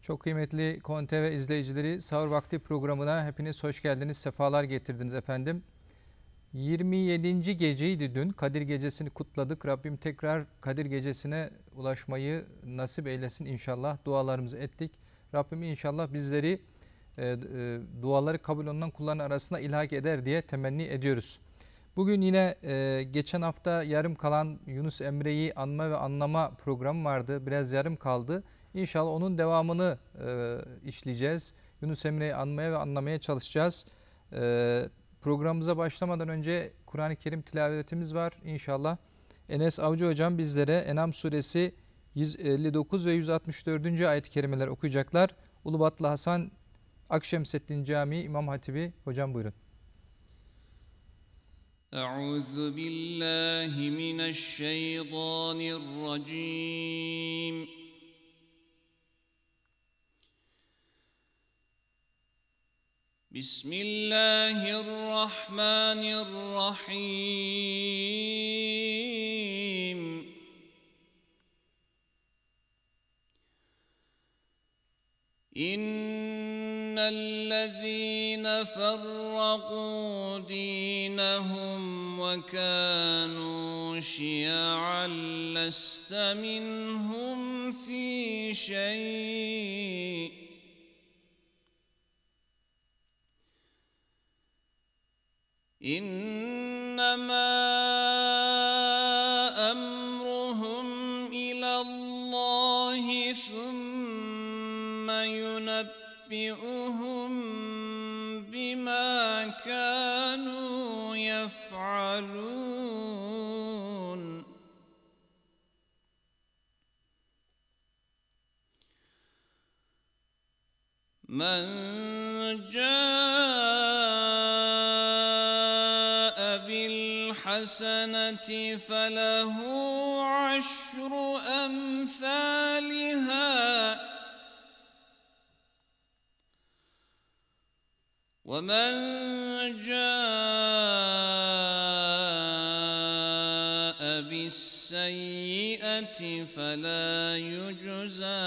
Çok kıymetli KON TV izleyicileri, Sahur Vakti programına hepiniz hoş geldiniz, sefalar getirdiniz efendim. 27. geceydi dün, Kadir Gecesi'ni kutladık. Rabbim tekrar Kadir Gecesi'ne ulaşmayı nasip eylesin inşallah. Dualarımızı ettik. Rabbim inşallah bizleri duaları kabul olunan kulların arasına ilhak eder diye temenni ediyoruz. Bugün yine geçen hafta yarım kalan Yunus Emre'yi anma ve anlama programı vardı. Biraz yarım kaldı. İnşallah onun devamını işleyeceğiz. Yunus Emre'yi anmaya ve anlamaya çalışacağız. Programımıza başlamadan önce Kur'an-ı Kerim tilavetimiz var. İnşallah Enes Avcı Hocam bizlere En'am suresi 159 ve 164. ayet-i kerimeler okuyacaklar. Ulubatlı Hasan Akşemseddin Camii İmam Hatibi Hocam buyurun. Euzu billahi mineşşeytanirracim. Bismillahirrahmanirrahim. İnnellezîne ferrakû dînehum ve kânû şi'an leste minhum fî şey'. İnnemâ emruhum ilallâhi thumme yunebbi'uhum bimâ kânû yef'alûn. Men بالحسنة فله عشر أمثالها ومن جاء بالسيئة فلا يجزى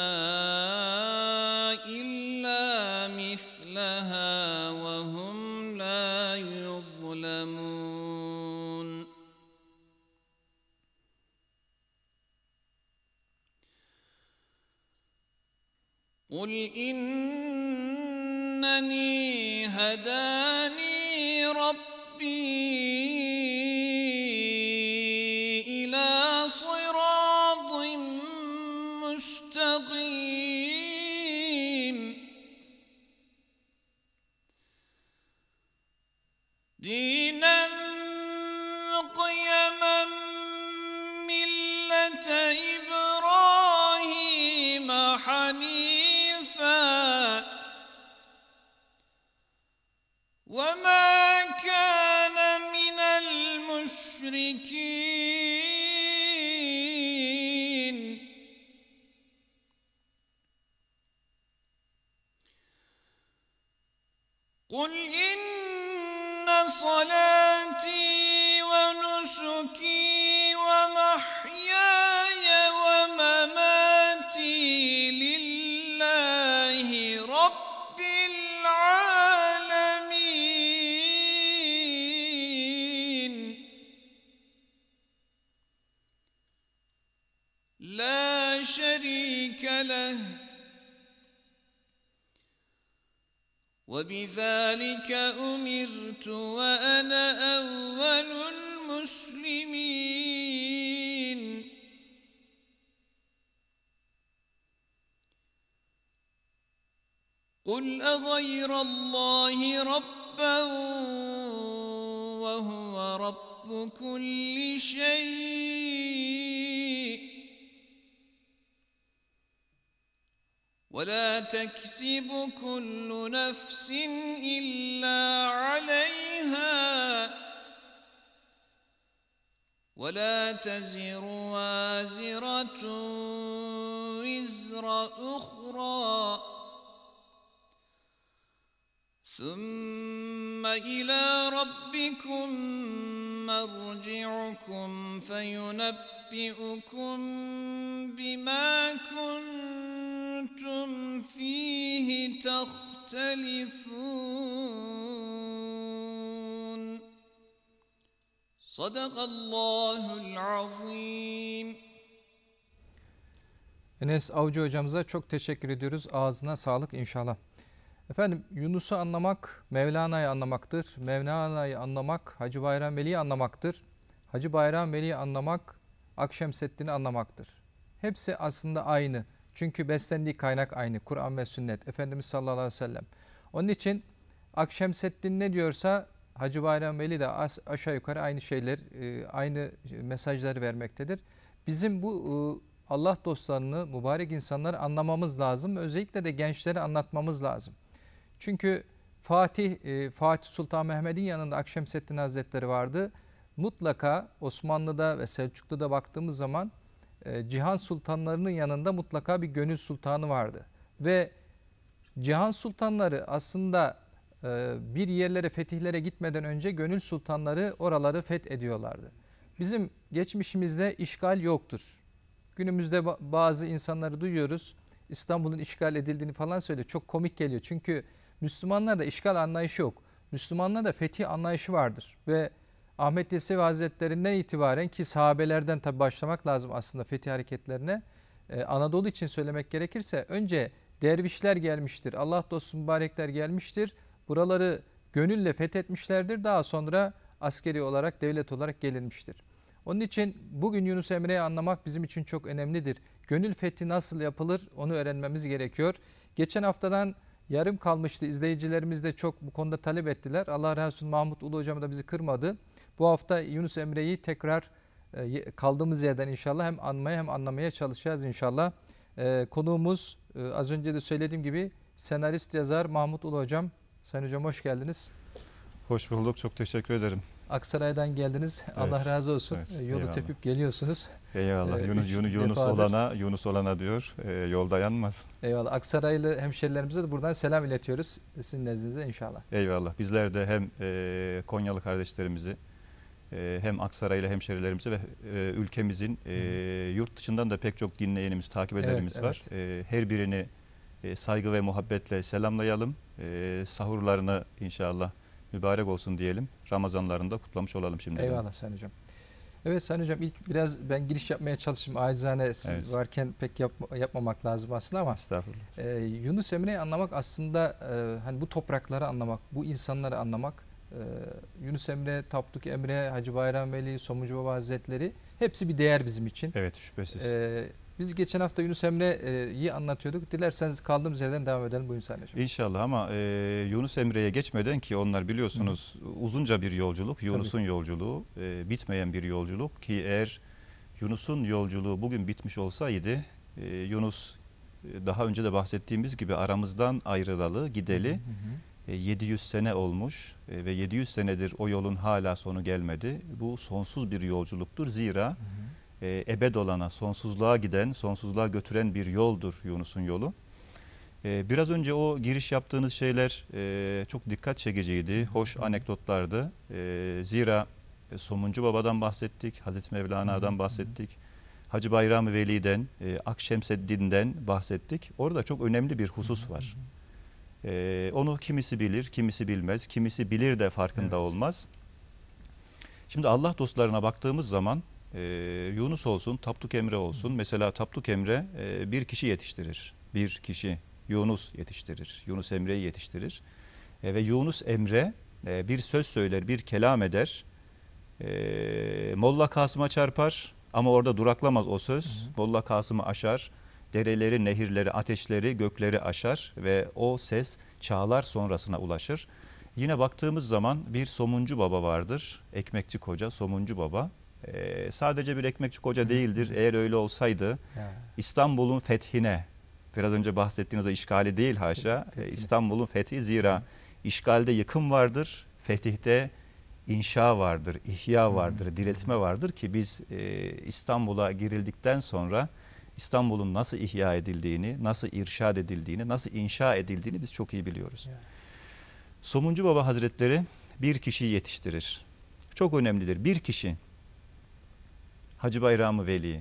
إلا مثلها وهم لا يظلمون. قل إنني هداني ربي إلى صراط مستقيم دينا قيما ملة إبراهيم حنيفا وما كان من المشركين. قل إن صلاتي ونسكي ومحياي ومماتي لله رب العالمين لا شريك له وبذلك أمرت وأنا أول المسلمين. قل أغير الله ربا وهو رب كل شيء ولا تكسب كل نفس إلا عليها ولا تزر وازرة وزر أخرى ثم إلى ربكم مرجعكم فينبئكم بما كنتم كنتم فيه تختلفون صدق الله العظيم. Enes Avcı hocamıza çok teşekkür ediyoruz. Ağzına sağlık inşallah. Efendim, Yunus'u anlamak Mevlana'yı anlamaktır. Mevlana'yı anlamak Hacı Bayram Veli'yi anlamaktır. Hacı Bayram Veli'yi anlamak Akşemseddin'i anlamaktır. Hepsi aslında aynı. Çünkü beslendiği kaynak aynı. Kur'an ve sünnet. Efendimiz sallallahu aleyhi ve sellem. Onun için Akşemseddin ne diyorsa Hacı Bayram Veli de aşağı yukarı aynı şeyler, aynı mesajları vermektedir. Bizim bu Allah dostlarını, mübarek insanları anlamamız lazım. Özellikle de gençlere anlatmamız lazım. Çünkü Fatih Sultan Mehmet'in yanında Akşemseddin Hazretleri vardı. Mutlaka Osmanlı'da ve Selçuklu'da baktığımız zaman Cihan Sultanlarının yanında mutlaka bir Gönül Sultanı vardı. Ve Cihan Sultanları aslında bir yerlere, fetihlere gitmeden önce Gönül Sultanları oraları fethediyorlardı. Bizim geçmişimizde işgal yoktur. Günümüzde bazı insanları duyuyoruz. İstanbul'un işgal edildiğini falan söylüyor. Çok komik geliyor. Çünkü Müslümanlarda işgal anlayışı yok. Müslümanlarda fetih anlayışı vardır. Ve Ahmet Yesevi Hazretlerinden itibaren, ki sahabelerden tabi başlamak lazım aslında fetih hareketlerine. Anadolu için söylemek gerekirse önce dervişler gelmiştir. Allah dostu mübarekler gelmiştir. Buraları gönülle fethetmişlerdir. Daha sonra askeri olarak, devlet olarak gelinmiştir. Onun için bugün Yunus Emre'yi anlamak bizim için çok önemlidir. Gönül fethi nasıl yapılır onu öğrenmemiz gerekiyor. Geçen haftadan yarım kalmıştı. İzleyicilerimiz de çok bu konuda talep ettiler. Allah razı olsun, Mahmut Ulu hocam da bizi kırmadı. Bu hafta Yunus Emre'yi tekrar kaldığımız yerden inşallah hem anmaya hem anlamaya çalışacağız inşallah. Konuğumuz az önce de söylediğim gibi senarist yazar Mahmut Ulu hocam. Sayın hocam hoş geldiniz. Hoş bulduk. Çok teşekkür ederim. Aksaray'dan geldiniz. Evet. Allah razı olsun. Evet, yolu eyvallah. tepip geliyorsunuz. Eyvallah. Yunus olana diyor. Yolda yanmaz. Eyvallah. Aksaraylı hemşerilerimize de buradan selam iletiyoruz. Sizin nezdinizde inşallah. Eyvallah. Bizler de hem Konyalı kardeşlerimizi hem Aksaraylı hemşerilerimizi ve ülkemizin yurt dışından da pek çok dinleyenimiz, takip edenimiz var. Her birini saygı ve muhabbetle selamlayalım. Sahurlarını inşallah mübarek olsun diyelim. Ramazanlarında kutlamış olalım şimdi. Eyvallah Sayın Hocam. Evet Sayın Hocam, ilk biraz ben giriş yapmaya çalıştım. Acizane siz varken pek yapmamak lazım aslında ama estağfurullah. Yunus Emre'yi anlamak aslında hani bu toprakları anlamak, bu insanları anlamak. Yunus Emre, Tapduk Emre, Hacı Bayram Veli, Somuncu Baba Hazretleri hepsi bir değer bizim için. Evet, şüphesiz. Biz geçen hafta Yunus Emre'yi anlatıyorduk. Dilerseniz kaldığımız yerden devam edelim. Buyurun Sayın Hocam. İnşallah ama Yunus Emre'ye geçmeden, ki onlar biliyorsunuz uzunca bir yolculuk. Yunus'un yolculuğu bitmeyen bir yolculuk, ki eğer Yunus'un yolculuğu bugün bitmiş olsaydı Yunus daha önce de bahsettiğimiz gibi aramızdan ayrılalı, gideli 700 sene olmuş ve 700 senedir o yolun hala sonu gelmedi. Bu sonsuz bir yolculuktur. Zira ebed olana, sonsuzluğa giden, sonsuzluğa götüren bir yoldur Yunus'un yolu. Biraz önce o giriş yaptığınız şeyler çok dikkat çekiciydi, hoş anekdotlardı. Zira Somuncu Baba'dan bahsettik, Hazreti Mevlana'dan bahsettik, Hacı Bayram Veli'den, Akşemseddin'den bahsettik. Orada çok önemli bir husus var. Onu kimisi bilir, kimisi bilmez, kimisi bilir de farkında olmaz. Şimdi Allah dostlarına baktığımız zaman Yunus olsun, Tapduk Emre olsun. Mesela Tapduk Emre bir kişi yetiştirir. Bir kişi Yunus yetiştirir. Yunus Emre'yi yetiştirir. Ve Yunus Emre bir söz söyler, bir kelam eder. Molla Kasım'a çarpar ama orada duraklamaz o söz. Molla Kasım'ı aşar. Dereleri, nehirleri, ateşleri, gökleri aşar ve o ses çağlar sonrasına ulaşır. Yine baktığımız zaman bir Somuncu Baba vardır. Ekmekçi Koca, Somuncu Baba. Sadece bir ekmekçi koca değildir. Eğer öyle olsaydı İstanbul'un fethine, biraz önce bahsettiğiniz o işgali değil haşa, İstanbul'un fethi, zira işgalde yıkım vardır, fetihte inşa vardır, ihya vardır, diriltme vardır, ki biz İstanbul'a girildikten sonra İstanbul'un nasıl ihya edildiğini, nasıl irşad edildiğini, nasıl inşa edildiğini biz çok iyi biliyoruz. Somuncu Baba Hazretleri bir kişiyi yetiştirir. Çok önemlidir. Bir kişi, Hacı Bayram Veli,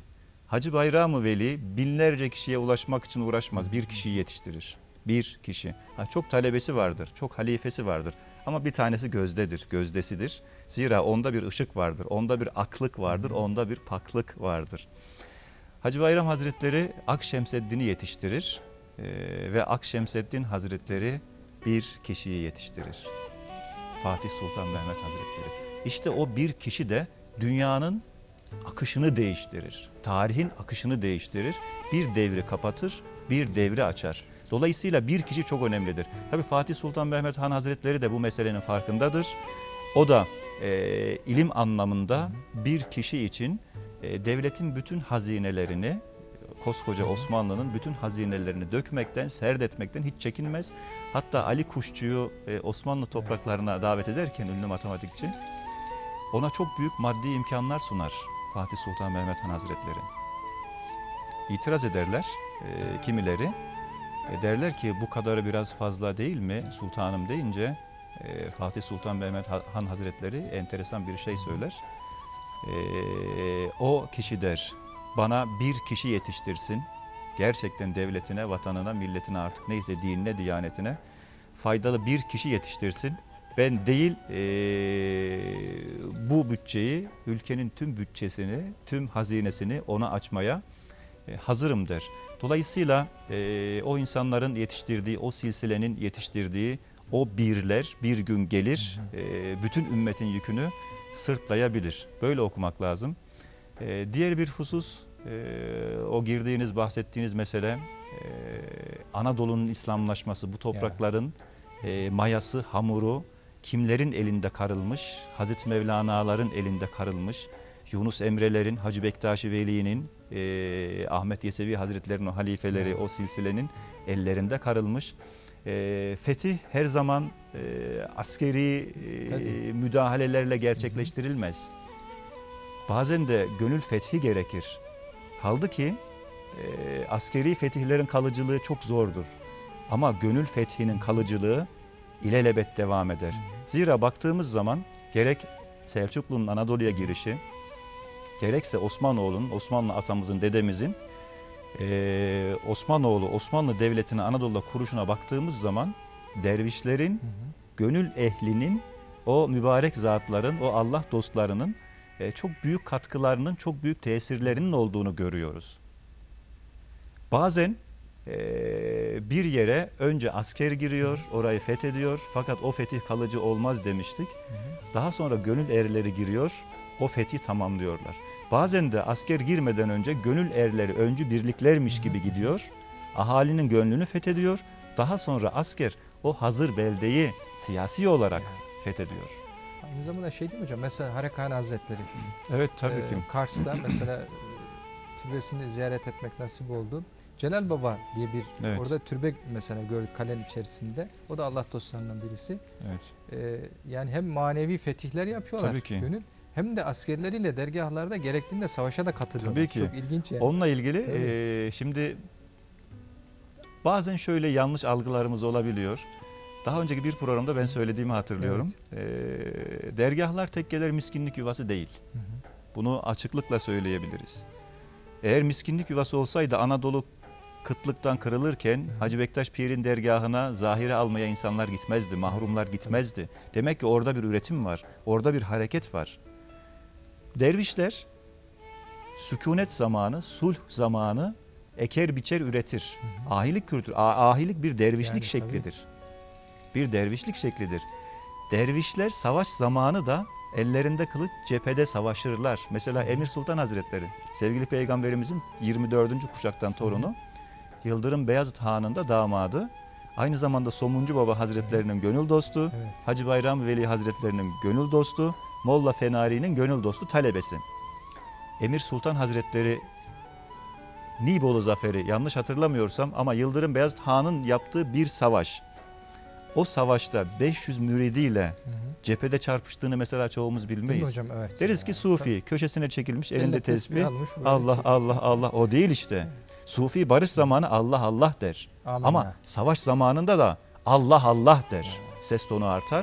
Hacı Bayram-ı Veli binlerce kişiye ulaşmak için uğraşmaz. Bir kişiyi yetiştirir. Bir kişi. Çok talebesi vardır, çok halifesi vardır. Ama bir tanesi gözdedir, gözdesidir. Zira onda bir ışık vardır, onda bir aklık vardır, onda bir paklık vardır. Hacı Bayram Hazretleri Akşemseddin'i yetiştirir ve Akşemseddin Hazretleri bir kişiyi yetiştirir. Fatih Sultan Mehmet Hazretleri. İşte o bir kişi de dünyanın akışını değiştirir. Tarihin akışını değiştirir. Bir devri kapatır, bir devri açar. Dolayısıyla bir kişi çok önemlidir. Tabii Fatih Sultan Mehmet Han Hazretleri de bu meselenin farkındadır. O da ilim anlamında bir kişi için devletin bütün hazinelerini, koskoca Osmanlı'nın bütün hazinelerini dökmekten, serdetmekten hiç çekinmez. Hatta Ali Kuşçu'yu Osmanlı topraklarına davet ederken ünlü matematikçi, ona çok büyük maddi imkanlar sunar Fatih Sultan Mehmet Han Hazretleri. İtiraz ederler kimileri. Derler ki bu kadarı biraz fazla değil mi sultanım deyince Fatih Sultan Mehmet Han Hazretleri enteresan bir şey söyler. O kişi der, bana bir kişi yetiştirsin. Gerçekten devletine, vatanına, milletine, artık neyse dinine, diyanetine faydalı bir kişi yetiştirsin. Ben değil bu bütçeyi, ülkenin tüm bütçesini, tüm hazinesini ona açmaya hazırım der. Dolayısıyla o insanların yetiştirdiği, o silsilenin yetiştirdiği o birler bir gün gelir, bütün ümmetin yükünü sırtlayabilir. Böyle okumak lazım. Diğer bir husus, o girdiğiniz, bahsettiğiniz mesele Anadolu'nun İslamlaşması, bu toprakların mayası, hamuru kimlerin elinde karılmış? Hazreti Mevlana'ların elinde karılmış. Yunus Emre'lerin, Hacı Bektaş-ı Veli'nin, Ahmet Yesevi Hazretleri'nin o halifeleri, o silsilenin ellerinde karılmış. Fetih her zaman askeri müdahalelerle gerçekleştirilmez. Bazen de gönül fethi gerekir. Kaldı ki askeri fetihlerin kalıcılığı çok zordur. Ama gönül fethinin kalıcılığı ilelebet devam eder. Zira baktığımız zaman gerek Selçuklu'nun Anadolu'ya girişi, gerekse Osmanoğlu'nun, Osmanlı atamızın, dedemizin Osmanlı Devleti'nin Anadolu'da kuruşuna baktığımız zaman dervişlerin, gönül ehlinin, o mübarek zatların, o Allah dostlarının çok büyük katkılarının, çok büyük tesirlerinin olduğunu görüyoruz. Bazen bir yere önce asker giriyor, orayı fethediyor, fakat o fetih kalıcı olmaz demiştik. Daha sonra gönül erleri giriyor, o fethi tamamlıyorlar. Bazen de asker girmeden önce gönül erleri öncü birliklermiş gibi gidiyor, ahalinin gönlünü fethediyor. Daha sonra asker o hazır beldeyi siyasi olarak fethediyor. Aynı zamanda şey değil mi hocam? Mesela Harekani Hazretleri. Evet tabii ki. Kars'ta mesela türbesini ziyaret etmek nasip oldu. Celal Baba diye bir orada türbe mesela gördük kalenin içerisinde. O da Allah dostlarından birisi. Evet. Yani hem manevi fetihler yapıyorlar. Tabii ki. Gönül, hem de askerleriyle dergahlarda gerektiğinde savaşa da katılıyorlar. Tabii ki. Çok ilginç yani. Onunla ilgili şimdi bazen şöyle yanlış algılarımız olabiliyor. Daha önceki bir programda ben söylediğimi hatırlıyorum. Evet. Dergahlar, tekkeler miskinlik yuvası değil. Bunu açıklıkla söyleyebiliriz. Eğer miskinlik yuvası olsaydı Anadolu kıtlıktan kırılırken Hacı Bektaş Pir'in dergahına zahire almaya insanlar gitmezdi, mahrumlar gitmezdi. Demek ki orada bir üretim var, orada bir hareket var. Dervişler sükunet zamanı, sulh zamanı eker biçer üretir. Ahilik kültürü, ahilik bir dervişlik yani, şeklidir. Bir dervişlik şeklidir. Dervişler savaş zamanı da ellerinde kılıç cephede savaşırlar. Mesela Emir Sultan Hazretleri, sevgili Peygamberimizin 24. kuşaktan torunu, Yıldırım Beyazıt Han'ın da damadı. Aynı zamanda Somuncu Baba Hazretlerinin gönül dostu, Hacı Bayram Veli Hazretlerinin gönül dostu, Molla Fenari'nin gönül dostu, talebesi. Emir Sultan Hazretleri Nibolu Zaferi yanlış hatırlamıyorsam ama Yıldırım Beyazıt Han'ın yaptığı bir savaş. O savaşta 500 müridiyle cephede çarpıştığını mesela çoğumuz bilmeyiz. Hocam, evet. Deriz ki Sufi, köşesine çekilmiş, elinde tesbih. Allah Allah Allah, o değil işte. Sufi barış zamanı Allah Allah der. Amin. Ama savaş zamanında da Allah Allah der. Ses tonu artar.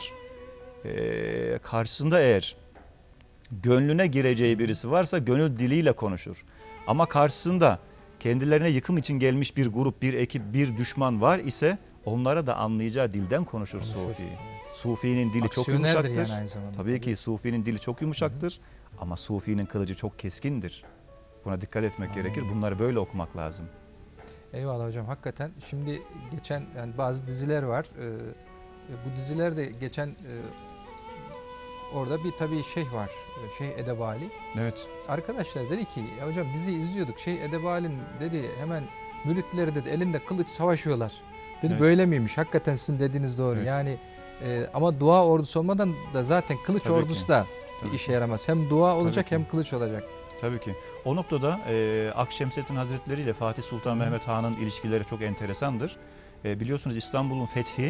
Karşısında eğer gönlüne gireceği birisi varsa gönül diliyle konuşur. Ama karşısında kendilerine yıkım için gelmiş bir grup, bir ekip, bir düşman var ise onlara da anlayacağı dilden konuşur Sufi. Sufi'nin dili çok Aksiyonerdir yumuşaktır. yani aynı zamanda. Tabii ki Sufi'nin dili çok yumuşaktır ama Sufi'nin kılıcı çok keskindir. Buna dikkat etmek gerekir. Bunları böyle okumak lazım. Eyvallah hocam. Hakikaten şimdi geçen yani bazı diziler var. Bu diziler de geçen orada bir tabii şeyh var. Şeyh Edebali. Evet. Arkadaşlar dedi ki ya hocam dizi izliyorduk. Şeyh Edebali'nin dedi hemen müritleri dedi elinde kılıç savaşıyorlar. Dedi Evet. böyle miymiş? Hakikaten sizin dediğiniz doğru. Evet. Yani ama dua ordusu olmadan da zaten kılıç Tabii ordusu ki. da bir Tabii işe yaramaz. Hem dua olacak ki. hem kılıç olacak. Tabii ki. O noktada Akşemseddin Hazretleri ile Fatih Sultan Mehmet Han'ın ilişkileri çok enteresandır. Biliyorsunuz İstanbul'un fethi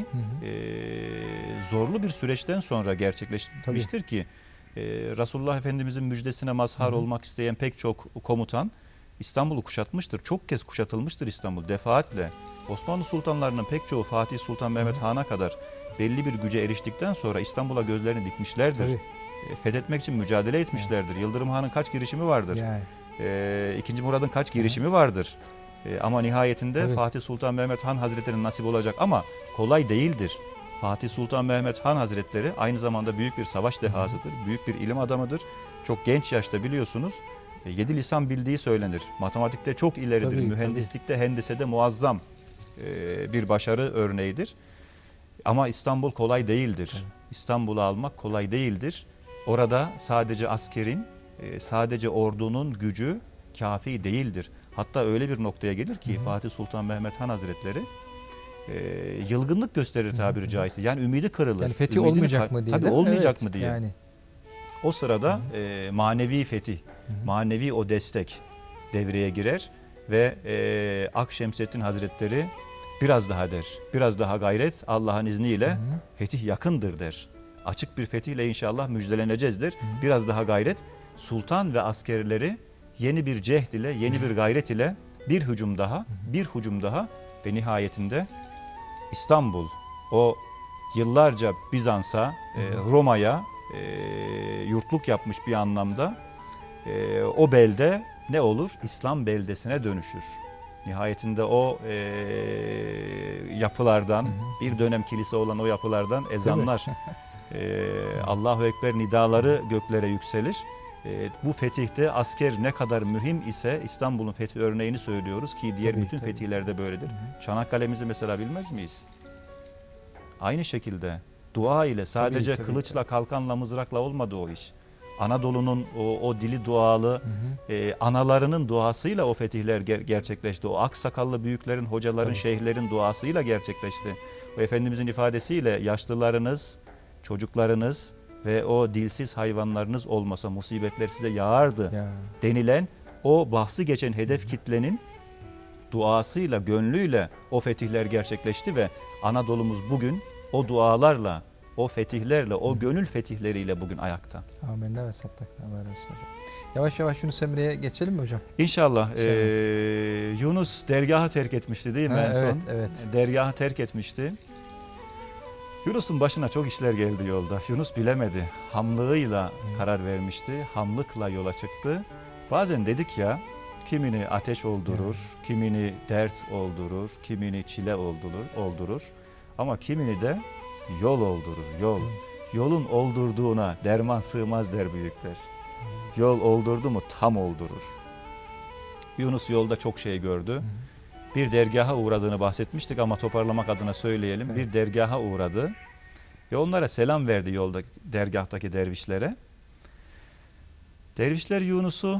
zorlu bir süreçten sonra gerçekleşmiştir ki Resulullah Efendimizin müjdesine mazhar olmak isteyen pek çok komutan İstanbul'u kuşatmıştır. Çok kez kuşatılmıştır İstanbul defaatle. Osmanlı sultanlarının pek çoğu Fatih Sultan Mehmet Han'a kadar belli bir güce eriştikten sonra İstanbul'a gözlerini dikmişlerdir. Tabii. Fethetmek için mücadele etmişlerdir. Yıldırım Han'ın kaç girişimi vardır? Yani. İkinci Murad'ın kaç girişimi vardır? Ama nihayetinde Tabii. Fatih Sultan Mehmet Han Hazretleri'nin nasip olacak ama kolay değildir. Fatih Sultan Mehmet Han Hazretleri aynı zamanda büyük bir savaş dehasıdır, büyük bir ilim adamıdır. Çok genç yaşta biliyorsunuz 7 lisan bildiği söylenir. Matematikte çok ileridir, Tabii, mühendislikte, hendisede muazzam bir başarı örneğidir. Ama İstanbul kolay değildir. Evet. İstanbul'u almak kolay değildir. Orada sadece askerin, sadece ordunun gücü kafi değildir. Hatta öyle bir noktaya gelir ki Fatih Sultan Mehmet Han Hazretleri yılgınlık gösterir tabiri caizse. Yani ümidi kırılır. Yani fethi Ümidini olmayacak mı diye. Tabii de. olmayacak Evet, mı diye. Yani. O sırada manevi fetih, manevi o destek devreye girer ve Akşemseddin Hazretleri biraz daha der, biraz daha gayret Allah'ın izniyle fetih yakındır der. Açık bir fetihle inşallah müjdeleneceğiz der. Biraz daha gayret, sultan ve askerleri yeni bir cehd ile, yeni bir gayret ile bir hücum daha, bir hücum daha ve nihayetinde İstanbul o yıllarca Bizans'a, Roma'ya yurtluk yapmış bir anlamda o belde ne olur? İslam beldesine dönüşür. Nihayetinde o yapılardan, bir dönem kilise olan o yapılardan ezanlar, Allahu Ekber nidaları göklere yükselir. Bu fetihte asker ne kadar mühim ise İstanbul'un fethi örneğini söylüyoruz ki diğer Tabii, bütün tabii. fetihlerde böyledir. Çanakkale'mizi mesela bilmez miyiz? Aynı şekilde dua ile sadece tabii, kılıçla, kalkanla, mızrakla olmadı o iş. Anadolu'nun o dili dualı, analarının duasıyla o fetihler gerçekleşti. O aksakallı büyüklerin, hocaların, Tabii. şeyhlerin duasıyla gerçekleşti. O Efendimizin ifadesiyle yaşlılarınız, çocuklarınız ve o dilsiz hayvanlarınız olmasa musibetler size yağardı Ya. denilen o bahsi geçen hedef kitlenin duasıyla, gönlüyle o fetihler gerçekleşti ve Anadolu'muz bugün o dualarla, o fetihlerle, o gönül fetihleriyle bugün ayakta. Amenna ve sattak. Allah razı olsun hocam. Yavaş yavaş Yunus Emre'ye geçelim mi hocam? İnşallah. Yunus dergahı terk etmişti değil mi Ha, en son? evet, evet. Dergahı terk etmişti. Yunus'un başına çok işler geldi yolda. Yunus bilemedi. Hamlığıyla karar vermişti. Hamlıkla yola çıktı. Bazen dedik ya, kimini ateş oldurur, kimini dert oldurur, kimini çile oldurur. Ama kimini de yol oldurur, yol. Yolun oldurduğuna derman sığmaz der büyükler. Yol oldurdu mu tam oldurur. Yunus yolda çok şey gördü. Bir dergaha uğradığını bahsetmiştik ama toparlamak adına söyleyelim. Evet. Bir dergaha uğradı ve onlara selam verdi yolda dergahtaki dervişlere. Dervişler Yunus'u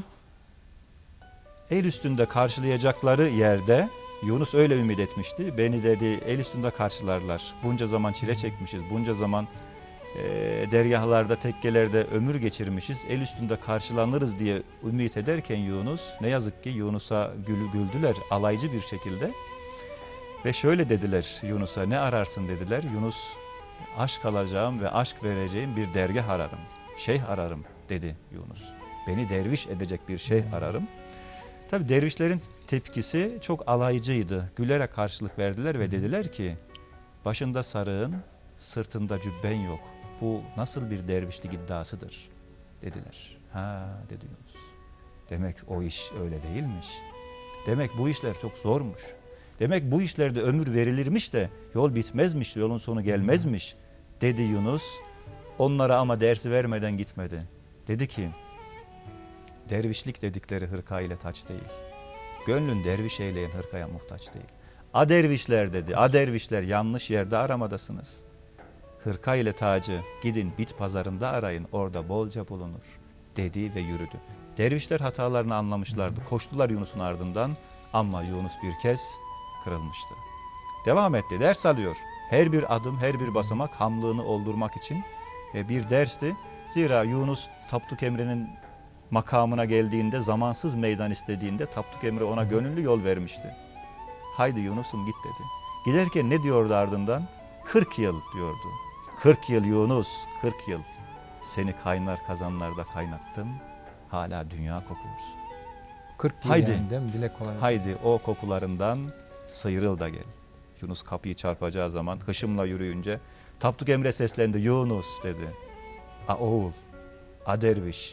el üstünde karşılayacakları yerde Yunus öyle ümit etmişti. Beni dedi el üstünde karşılarlar. Bunca zaman çile çekmişiz. Bunca zaman dergahlarda, tekkelerde ömür geçirmişiz. El üstünde karşılanırız diye ümit ederken Yunus, ne yazık ki Yunus'a güldüler alaycı bir şekilde. Ve şöyle dediler Yunus'a, ne ararsın dediler. Yunus, aşk alacağım ve aşk vereceğim bir dergah ararım. Şeyh ararım dedi Yunus. Beni derviş edecek bir şeyh ararım. Tabi dervişlerin tepkisi çok alaycıydı. Gülerek karşılık verdiler ve dediler ki, başında sarığın, sırtında cübben yok. Bu nasıl bir dervişlik iddiasıdır dediler. Ha dedi Yunus. Demek o iş öyle değilmiş. Demek bu işler çok zormuş. Demek bu işlerde ömür verilirmiş de yol bitmezmiş, yolun sonu gelmezmiş dedi Yunus. Onlara ama dersi vermeden gitmedi. Dedi ki, dervişlik dedikleri hırka ile taç değil. Gönlün derviş eyleyen hırkaya muhtaç değil. A dervişler dedi, a dervişler yanlış yerde aramadasınız. Hırka ile tacı gidin bit pazarında arayın, orada bolca bulunur dedi ve yürüdü. Dervişler hatalarını anlamışlardı. Koştular Yunus'un ardından ama Yunus bir kez kırılmıştı. Devam etti, ders alıyor. Her bir adım, her bir basamak hamlığını oldurmak için bir dersti. Zira Yunus Tapduk Emre'nin makamına geldiğinde, zamansız meydan istediğinde Tapduk Emre ona gönüllü yol vermişti. Haydi Yunus'um git dedi. Giderken ne diyordu ardından? 40 yıl diyordu. 40 yıl Yunus, 40 yıl. Seni kaynar kazanlarda kaynattım. Hala dünya kokuyorsun. 40 yıl Haydi. yani değil mi? Dile kolay. Haydi o kokularından sıyrıl da gel. Yunus kapıyı çarpacağı zaman hışımla yürüyünce Tapduk Emre seslendi. Yunus dedi. A oğul, a derviş.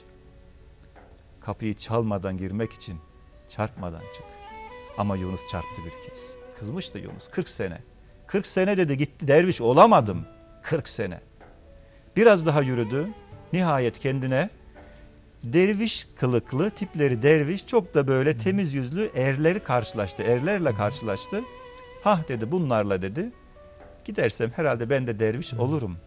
Kapıyı çalmadan girmek için çarpmadan çık. Ama Yunus çarptı bir kez. Kızmıştı Yunus 40 sene. 40 sene dedi gitti derviş olamadım. 40 sene. Biraz daha yürüdü. Nihayet kendine derviş kılıklı tipleri derviş çok da böyle temiz yüzlü erleri karşılaştı. Erlerle karşılaştı. Hah dedi bunlarla dedi. Gidersem herhalde ben de derviş olurum.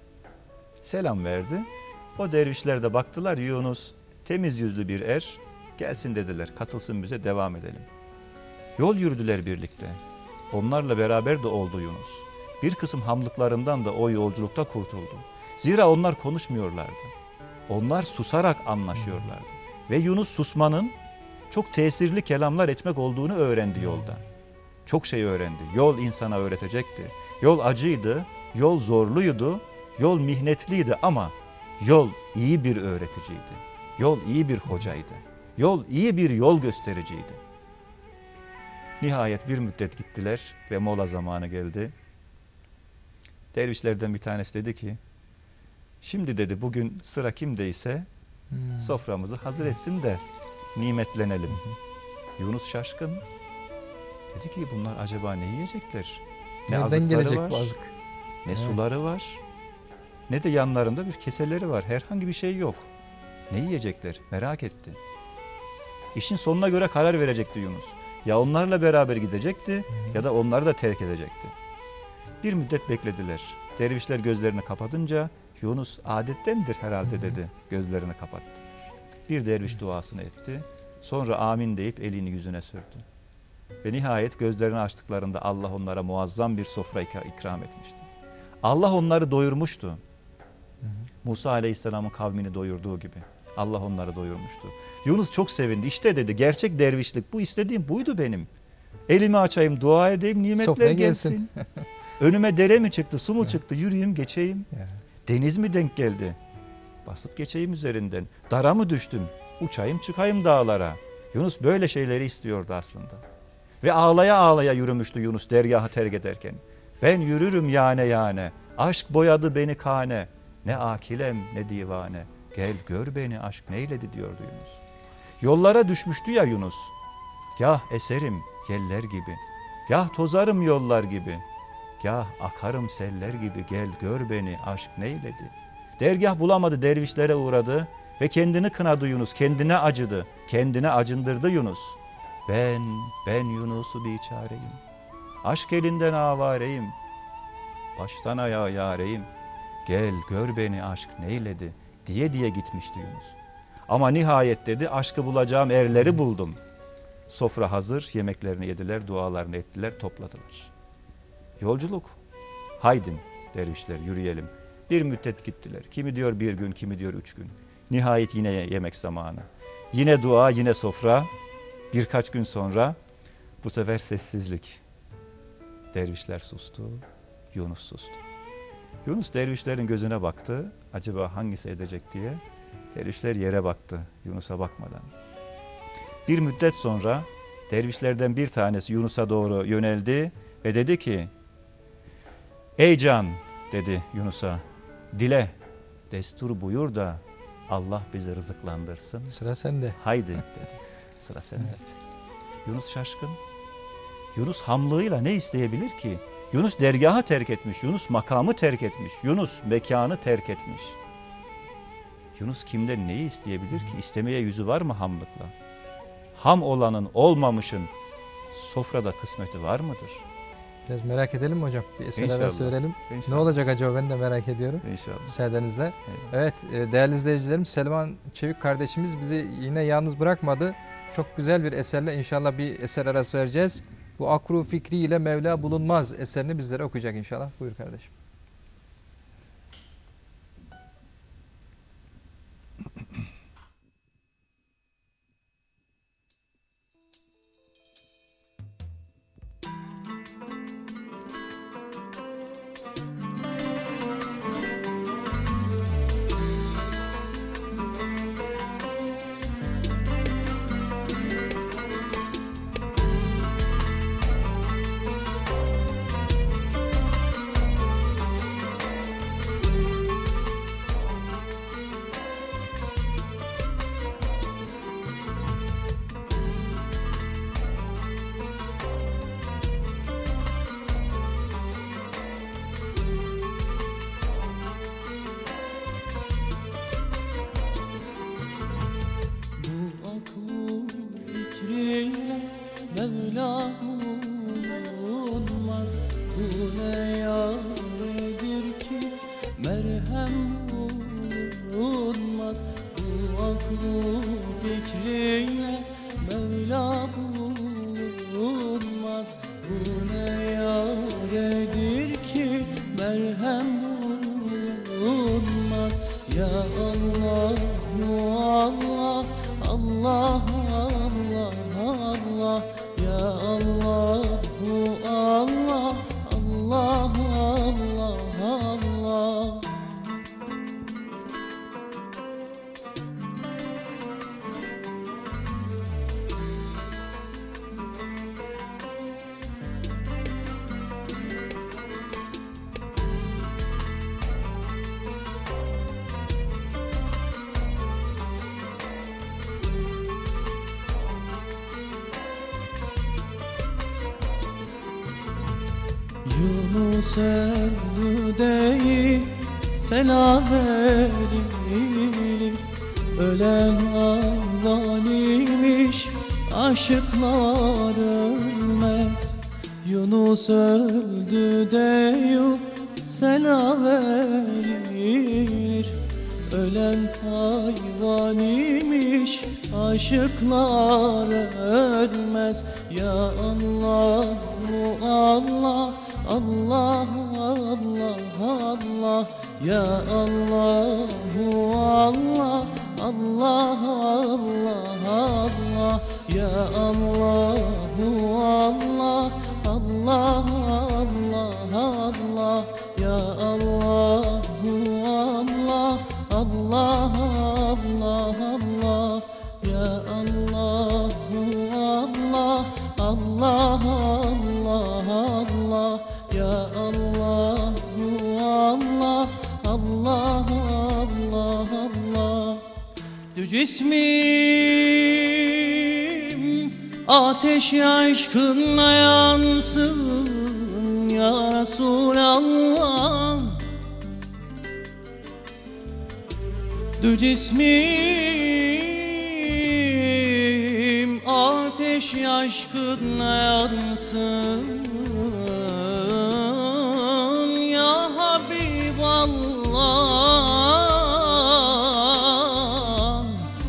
Selam verdi. O dervişler de baktılar Yunus temiz yüzlü bir er. Gelsin dediler katılsın bize devam edelim. Yol yürüdüler birlikte. Onlarla beraber de oldu Yunus. Bir kısım hamlıklarından da o yolculukta kurtuldu. Zira onlar konuşmuyorlardı. Onlar susarak anlaşıyorlardı. Ve Yunus susmanın çok tesirli kelamlar etmek olduğunu öğrendi yolda. Çok şey öğrendi. Yol insana öğretecekti. Yol acıydı, yol zorluydu, yol mihnetliydi ama yol iyi bir öğreticiydi. Yol iyi bir hocaydı. Yol iyi bir yol göstericiydi. Nihayet bir müddet gittiler ve mola zamanı geldi. Dervişlerden bir tanesi dedi ki, şimdi dedi bugün sıra kimdeyse soframızı hazır etsin de nimetlenelim. Yunus şaşkın. Dedi ki bunlar acaba ne yiyecekler? Ne Nereden azıkları gelecek var, bu azık? ne suları var, ne de yanlarında bir keseleri var. Herhangi bir şey yok. Ne yiyecekler? Merak etti. İşin sonuna göre karar verecekti Yunus. Ya onlarla beraber gidecekti ya da onları da terk edecekti. Bir müddet beklediler. Dervişler gözlerini kapatınca Yunus adettendir herhalde dedi. Gözlerini kapattı. Bir derviş duasını etti. Sonra amin deyip elini yüzüne sürdü. Ve nihayet gözlerini açtıklarında Allah onlara muazzam bir sofra ikram etmişti. Allah onları doyurmuştu. Musa Aleyhisselam'ın kavmini doyurduğu gibi. Allah onları doyurmuştu. Yunus çok sevindi. İşte dedi gerçek dervişlik bu, istediğim buydu benim. Elimi açayım, dua edeyim, nimetler Sofraya gelsin. Önüme dere mi çıktı, su mu çıktı, yürüyeyim geçeyim. Deniz mi denk geldi? Basıp geçeyim üzerinden. Dara mı düştüm? Uçayım çıkayım dağlara. Yunus böyle şeyleri istiyordu aslında. Ve ağlaya ağlaya yürümüştü Yunus dergahı terk ederken. Ben yürürüm yane yane, aşk boyadı beni kane. Ne akilem ne divane, gel gör beni aşk neyledi diyordu Yunus. Yollara düşmüştü ya Yunus. Gah eserim yeller gibi, gah tozarım yollar gibi, gah akarım seller gibi, gel gör beni aşk neyledi. Dergah bulamadı, dervişlere uğradı ve kendini kınadı Yunus, kendine acıdı, kendine acındırdı Yunus. Ben Yunus'u biçareyim, aşk elinden avareyim, baştan ayağa yareyim, gel gör beni aşk neyledi diye diye gitmişti Yunus. Ama nihayet dedi aşkı bulacağım erleri buldum. Sofra hazır, yemeklerini yediler, dualarını ettiler, topladılar. Yolculuk. Haydin dervişler yürüyelim. Bir müddet gittiler. Kimi diyor bir gün, kimi diyor 3 gün. Nihayet yine yemek zamanı. Yine dua, yine sofra. Birkaç gün sonra bu sefer sessizlik. Dervişler sustu, Yunus sustu. Yunus dervişlerin gözüne baktı. Acaba hangisi edecek diye. Dervişler yere baktı Yunus'a bakmadan. Bir müddet sonra dervişlerden bir tanesi Yunus'a doğru yöneldi ve dedi ki, ey can dedi Yunus'a, dile, destur buyur da Allah bizi rızıklandırsın. Sıra sende. Haydi dedi. Sıra sende. Yunus şaşkın. Yunus hamlığıyla ne isteyebilir ki? Yunus dergahı terk etmiş. Yunus makamı terk etmiş. Yunus mekanı terk etmiş. Yunus kimden neyi isteyebilir ki? İstemeye yüzü var mı hamlıkla? Ham olanın, olmamışın sofrada kısmeti var mıdır? Biraz merak edelim mi hocam? Bir eser İnşallah. arası verelim. İnşallah. Ne olacak acaba, ben de merak ediyorum. İnşallah. Müsaadenizle. Evet, değerli izleyicilerim, Selman Çevik kardeşimiz bizi yine yalnız bırakmadı. Çok güzel bir eserle inşallah bir eser arası vereceğiz. Bu Akru Fikri ile Mevla bulunmaz eserini bizlere okuyacak inşallah. Buyur kardeşim. Mevla bulunmaz. Bu ne yaredir ki merhem bulunmaz. Bu aklı fikriyle Mevla bulunmaz. Bu ne yaredir ki merhem bulunmaz. Ya Allah, Allah, Allah, Allah, Allah. Ya Allah, Allah, Allah, Allah, Allah. Yunus Emre'yi selam verilir. Ölen hayvan imiş, aşıklar ölmez. Yunus öldü de selam verilir. Ölen hayvan imiş, aşıklar ölmez. Ya Allah, Allah, Allah, Allah, Allah. Ya Allah, Allah, Allah, Allah, Allah. Ya Allah, Allah, Allah, Allah, Allah. Ya Allah, Allah, Allah, Allah, Allah. Ya Allah, Allah, Allah, Allah, Allah. Ya Allah, Allah, Allah, Allah, Allah. Cismim ateş aşkınla yansın ya Resulallah. Cismim ateş aşkınla yansın ya Habiballah.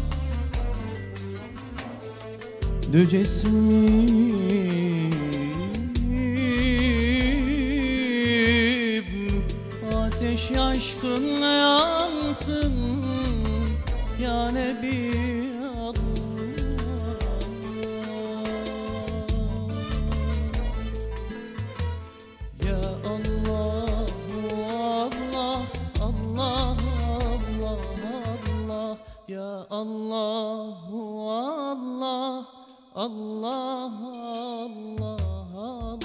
Cismim ateş aşkınla yansın ya Nebi Allah. Ya Allah, Allah, Allah, Allah, Allah. Ya Allah, Allah, Allah, Allah, Allah.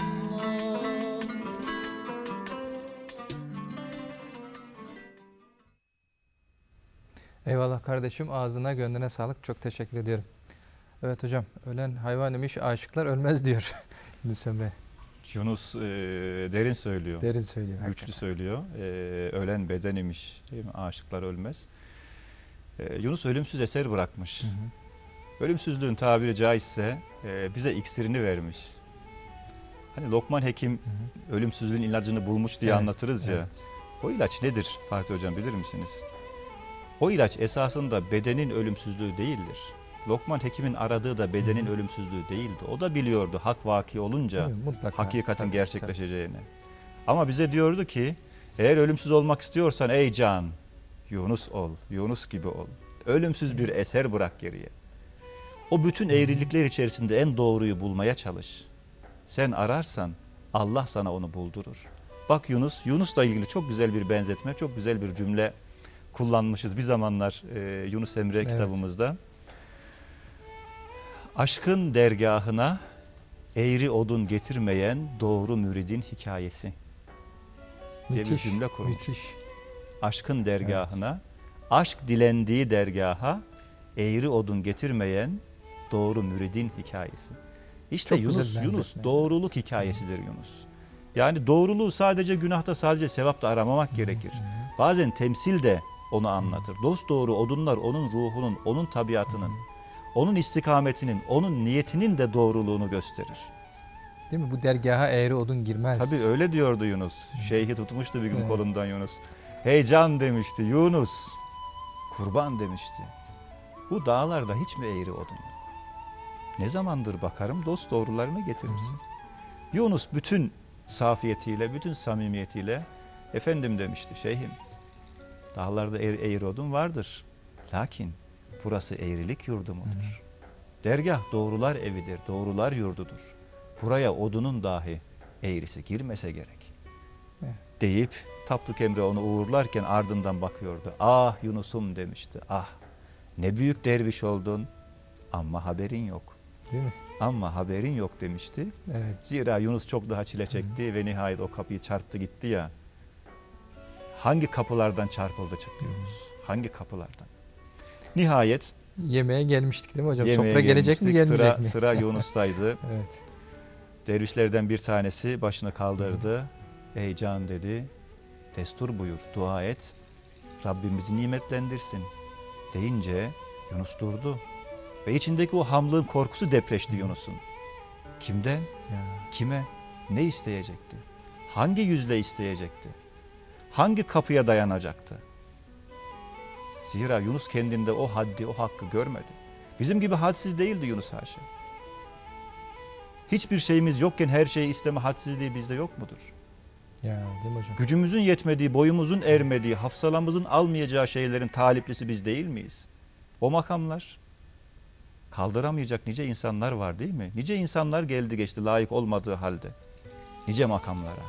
Eyvallah kardeşim, ağzına gönlüne sağlık. Çok teşekkür ediyorum. Evet hocam, ölen hayvan imiş, aşıklar ölmez diyor Yunus Emre. Yunus derin söylüyor. Derin söylüyor. Güçlü söylüyor. Ölen beden imiş, değil mi? Aşıklar ölmez. Yunus ölümsüz eser bırakmış. Hı hı. Ölümsüzlüğün tabiri caizse bize iksirini vermiş. Hani Lokman Hekim ölümsüzlüğün ilacını bulmuş diye Evet, anlatırız ya. evet. O ilaç nedir Fatih Hocam, bilir misiniz? O ilaç esasında bedenin ölümsüzlüğü değildir. Lokman Hekim'in aradığı da bedenin ölümsüzlüğü değildi. O da biliyordu hak vaki olunca Tabii, mutlaka. hakikatin Tabii, gerçekleşeceğini. Ama bize diyordu ki eğer ölümsüz olmak istiyorsan ey can, Yunus ol, Yunus gibi ol. Ölümsüz bir eser bırak geriye. O bütün eğrilikler içerisinde en doğruyu bulmaya çalış. Sen ararsan Allah sana onu buldurur. Bak Yunus'la ilgili çok güzel bir benzetme, çok güzel bir cümle kullanmışız bir zamanlar Yunus Emre Evet. kitabımızda. Aşkın dergahına eğri odun getirmeyen doğru müridin hikayesi diye bir cümle kurmuş. Müthiş. Aşkın dergahına, aşk dilendiği dergaha eğri odun getirmeyen doğru müridin hikayesi. İşte Çok güzel Yunus benzetme. doğruluk hikayesidir Yunus. Yani doğruluğu sadece günahta, sadece sevapta aramamak gerekir. Bazen temsil de onu anlatır. Dosdoğru odunlar onun ruhunun, onun tabiatının, onun istikametinin, onun niyetinin de doğruluğunu gösterir. Değil mi? Bu dergaha eğri odun girmez. Tabii öyle diyordu Yunus. Şeyhi tutmuştu bir gün Evet. kolundan Yunus. Heyecan demişti Yunus. Kurban demişti. Bu dağlarda hiç mi eğri odun yok? Ne zamandır bakarım dost doğrularını getirirsin. Yunus bütün safiyetiyle, bütün samimiyetiyle efendim demişti şeyhim. Dağlarda eğri odun vardır. Lakin burası eğrilik yurdu mudur? Dergah doğrular evidir, doğrular yurdudur. Buraya odunun dahi eğrisi girmese gerek. Evet. Deyip Tapduk Emre onu uğurlarken ardından bakıyordu. Ah Yunus'um demişti. Ah ne büyük derviş oldun ama haberin yok. Değil mi? Ama haberin yok demişti. Evet. Zira Yunus çok daha çile çekti ve nihayet o kapıyı çarptı gitti ya. Hangi kapılardan çarpıldı çıktı Yunus? Hangi kapılardan? Nihayet Yemeğe gelmiştik değil mi hocam? yemeğe Sofra gelecek mi, gelmiştik. gelmeyecek mi? Sıra Yunus'taydı. Evet. Dervişlerden bir tanesi başını kaldırdı. Ey can dedi, destur buyur, dua et, Rabbimizi nimetlendirsin deyince Yunus durdu. Ve içindeki o hamlığın korkusu depreşti Yunus'un. Kimden? Ya. Kime? Ne isteyecekti? Hangi yüzle isteyecekti? Hangi kapıya dayanacaktı? Zira Yunus kendinde o haddi, o hakkı görmedi. Bizim gibi hadsiz değildi Yunus haşa. Hiçbir şeyimiz yokken her şeyi isteme hadsizliği bizde yok mudur? Ya değil mi hocam? Gücümüzün yetmediği, boyumuzun ermediği, hafsalamızın almayacağı şeylerin taliplisi biz değil miyiz? O makamlar kaldıramayacak nice insanlar var değil mi? Nice insanlar geldi geçti layık olmadığı halde. Nice makamlara.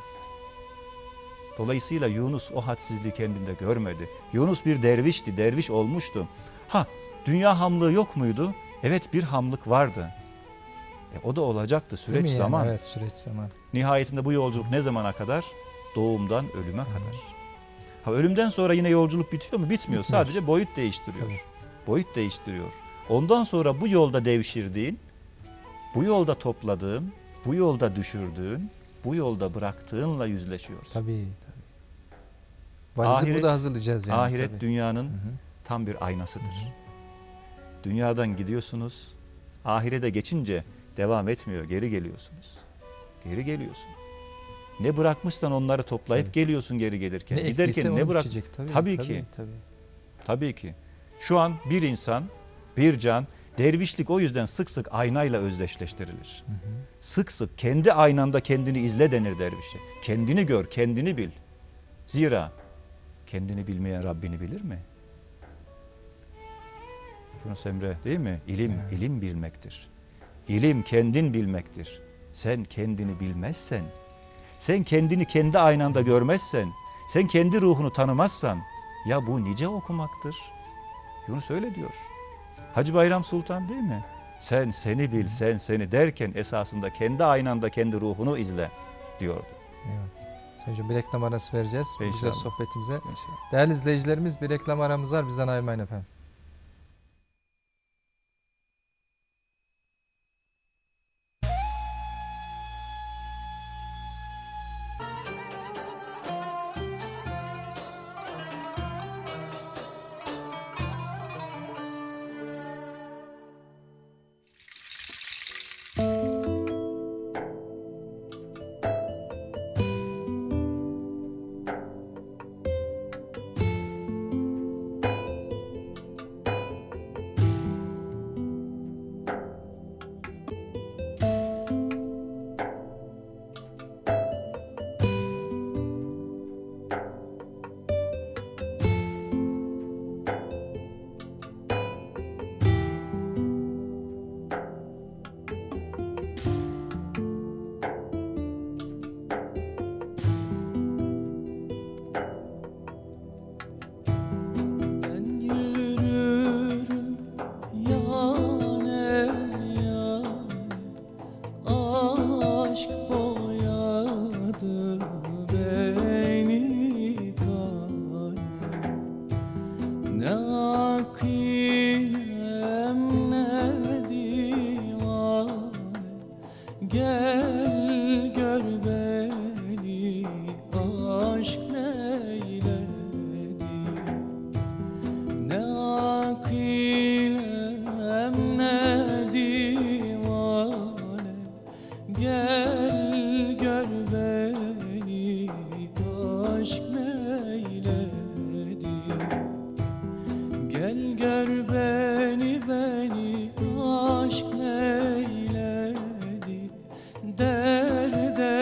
Dolayısıyla Yunus o hadsizliği kendinde görmedi. Yunus bir dervişti, derviş olmuştu. Dünya hamlığı yok muydu? Evet, bir hamlık vardı. O da olacaktı, Değil mi süreç yani? zaman. Evet, süreç zaman. Nihayetinde bu yolculuk ne zamana kadar? Doğumdan ölüme kadar. Ölümden sonra yine yolculuk bitiyor mu? Bitmiyor. Sadece boyut değiştiriyor. Tabii. Boyut değiştiriyor. Ondan sonra bu yolda devşirdiğin, bu yolda topladığın, bu yolda düşürdüğün, bu yolda bıraktığınla yüzleşiyorsun. Tabii. Valizi burada hazırlayacağız yani. Ahiret tabii. dünyanın tam bir aynasıdır. Dünyadan gidiyorsunuz, ahirete geçince devam etmiyor, geri geliyorsunuz. Geri geliyorsun. Ne bırakmışsan onları toplayıp Tabii. geliyorsun geri gelirken. Ne Giderken ektiyse ne onu bırak? biçecek. Tabii ki. Tabii ki. Şu an bir insan, bir can, dervişlik o yüzden sık sık aynayla özdeşleştirilir. Sık sık kendi aynanda kendini izle denir dervişe. Kendini gör, kendini bil. Zira kendini bilmeyen Rabbini bilir mi? Yunus Emre değil mi? İlim bilmektir. İlim kendin bilmektir. Sen kendini bilmezsen, sen kendini kendi aynanda görmezsen, sen kendi ruhunu tanımazsan, ya bu nice okumaktır. Yunus öyle diyor. Hacı Bayram Sultan değil mi? Sen seni bil, sen seni derken esasında kendi aynanda kendi ruhunu izle diyordu. Evet. Hocam bir reklam arası vereceğiz bu güzel İnşallah. sohbetimize. İnşallah. Değerli izleyicilerimiz, bir reklam aramız var. Bizden ayrılmayın efendim. aşk boyadı beni kara. Ne akilem ne divane, gel gör beni aşk neyledi. Ne akilem ne divane, gel gör beni aşk neyledi. Gel gör beni aşk neyledi. Derde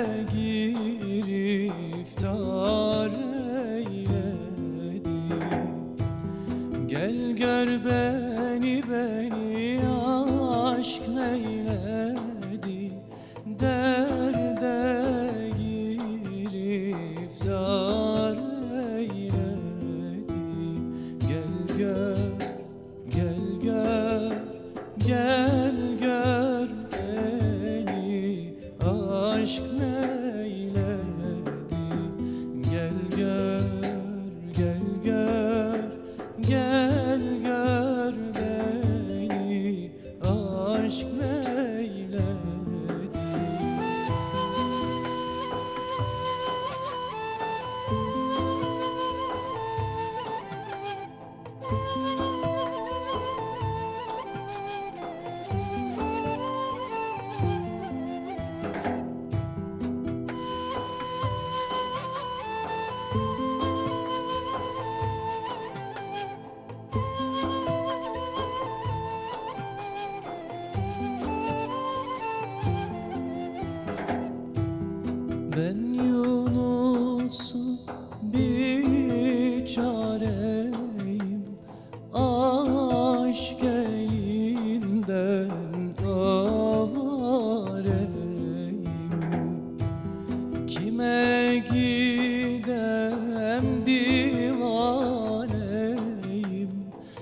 giriftar eyledi. Gel gör beni aşk neyledi. Derde giriftar eyledi. Gel gör, gel gör, gel gör beni aşk neyledi. Gel gör, gel gör, gel gör beni aşk neyledi. Ben Yunus'un bir çareyim, aşk elinden avareyim. Kime gidem divaneyim,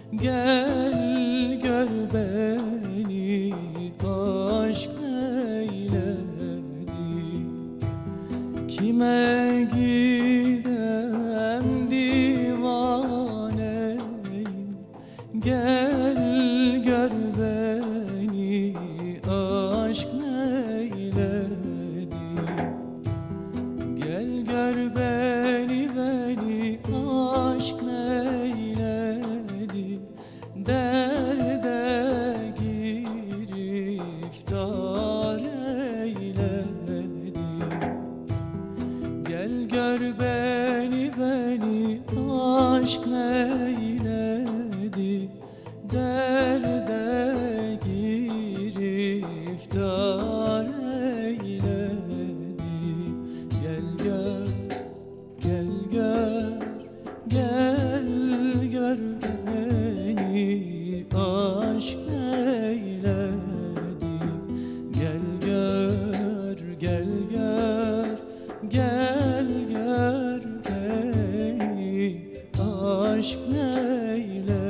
gel gör beni aşk neyledi. Kime gidem divaneyim, gel gör beni aşk neyledi. Gel gör beni aşk neyledi. Derde giriftar eyledi. Gel gör beni aşk neyledi. Derde giriftar eyledi. Gel gör, gel gör, gel gör beni aşk neyledi. Gel gör, gel gör, gel gör beni aşk neyledi.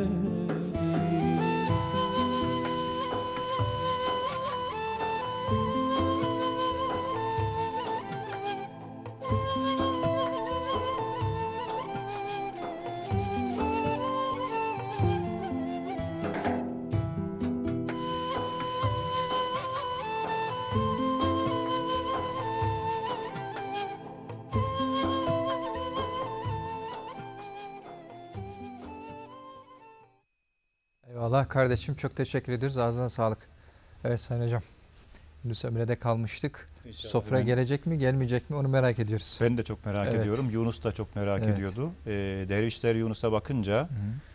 Eyvallah kardeşim, çok teşekkür ederiz. Ağzına sağlık. Evet Sayın Hocam, Yunus Emre'de kalmıştık. Sofra gelecek mi gelmeyecek mi onu merak ediyoruz. Ben de çok merak Evet. ediyorum. Yunus da çok merak Evet. ediyordu. Dervişler Yunus'a bakınca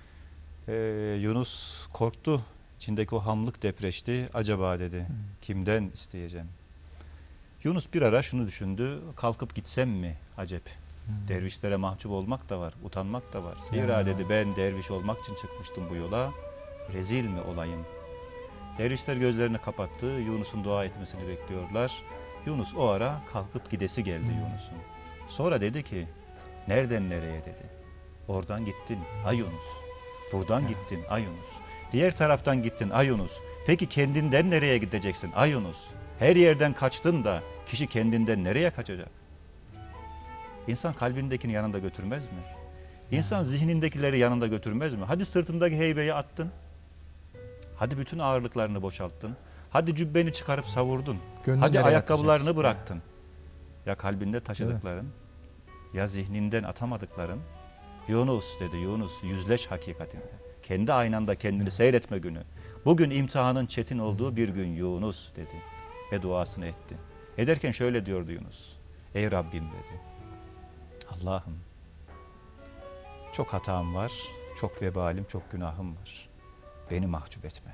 Yunus korktu. İçindeki o hamlık depreşti. Acaba dedi, kimden isteyeceğim? Yunus bir ara şunu düşündü. Kalkıp gitsem mi acep? Dervişlere mahcup olmak da var, utanmak da var. Zira dedi, ben derviş olmak için çıkmıştım bu yola. Rezil mi olayım? Dervişler gözlerini kapattı. Yunus'un dua etmesini bekliyorlar. Yunus o ara kalkıp gidesi geldi Yunus'un. Sonra dedi ki, nereden nereye dedi. Oradan gittin ay Yunus. Buradan gittin ay Yunus. Diğer taraftan gittin ay Yunus. Peki kendinden nereye gideceksin ay Yunus? Her yerden kaçtın da kişi kendinden nereye kaçacak? İnsan kalbindekini yanında götürmez mi? İnsan zihnindekileri yanında götürmez mi? Hadi sırtındaki heybeyi attın. Hadi bütün ağırlıklarını boşalttın. Hadi cübbeni çıkarıp savurdun. Gönlü Hadi nereye ayakkabılarını atacaksın? bıraktın. Ya kalbinde taşıdıkların, ya zihninden atamadıkların. Yunus dedi, Yunus yüzleş hakikatinde. Kendi aynanda kendini seyretme günü. Bugün imtihanın çetin olduğu bir gün Yunus dedi. Ve duasını etti. Ederken şöyle diyordu Yunus. Ey Rabbim dedi. Allah'ım çok hatam var, çok vebalim, çok günahım var. Beni mahcup etme.